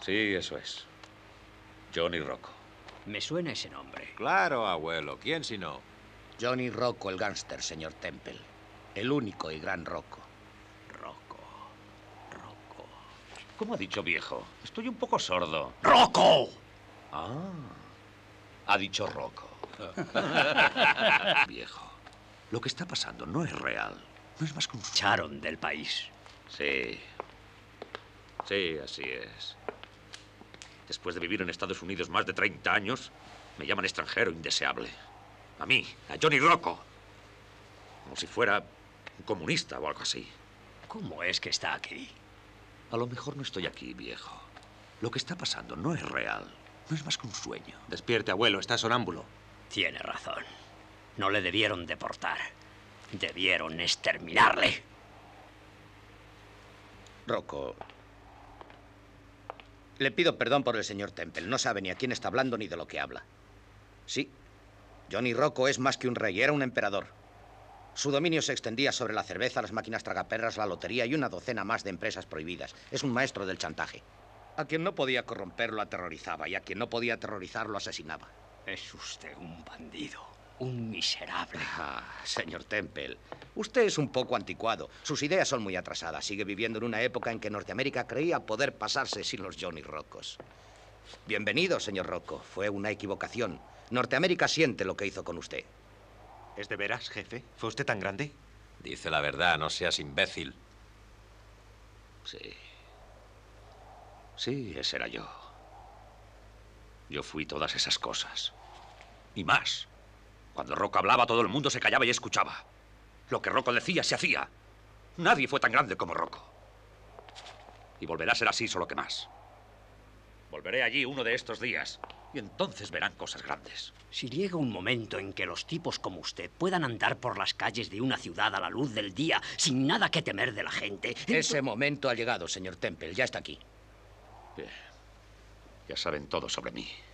Sí, eso es. Johnny Rocco. Me suena ese nombre. Claro, abuelo. ¿Quién si no? Johnny Rocco, el gángster, señor Temple. El único y gran Rocco. Rocco. ¿Cómo ha dicho viejo? Estoy un poco sordo. ¡Rocco! Ah. Ha dicho Rocco. Viejo. Lo que está pasando no es real. No es más que un... Echaron del país. Sí. Sí, así es. Después de vivir en Estados Unidos más de 30 años, me llaman extranjero indeseable. A mí, a Johnny Rocco. Como si fuera un comunista o algo así. ¿Cómo es que está aquí? A lo mejor no estoy aquí, viejo. Lo que está pasando no es real. No es más que un sueño. Despierte, abuelo. Está sonámbulo. Tiene razón. No le debieron deportar. Debieron exterminarle. Rocco. Le pido perdón por el señor Temple. No sabe ni a quién está hablando ni de lo que habla. Sí, Johnny Rocco es más que un rey, era un emperador. Su dominio se extendía sobre la cerveza, las máquinas tragaperras, la lotería y una docena más de empresas prohibidas. Es un maestro del chantaje. A quien no podía corromper lo aterrorizaba y a quien no podía aterrorizar lo asesinaba. Es usted un bandido, un miserable. Ah, señor Temple, usted es un poco anticuado. Sus ideas son muy atrasadas. Sigue viviendo en una época en que Norteamérica creía poder pasarse sin los Johnny Roccos. Bienvenido, señor Rocco. Fue una equivocación. Norteamérica siente lo que hizo con usted. ¿Es de veras, jefe? ¿Fue usted tan grande? Dice la verdad, no seas imbécil. Sí. Sí, ese era yo. Yo fui todas esas cosas. Y más. Cuando Rocco hablaba, todo el mundo se callaba y escuchaba. Lo que Rocco decía, se hacía. Nadie fue tan grande como Rocco. Y volverá a ser así, solo que más. Volveré allí uno de estos días. Y entonces verán cosas grandes. Si llega un momento en que los tipos como usted puedan andar por las calles de una ciudad a la luz del día, sin nada que temer de la gente... Ese momento ha llegado, señor Temple. Ya está aquí. Bien. Ya saben todo sobre mí.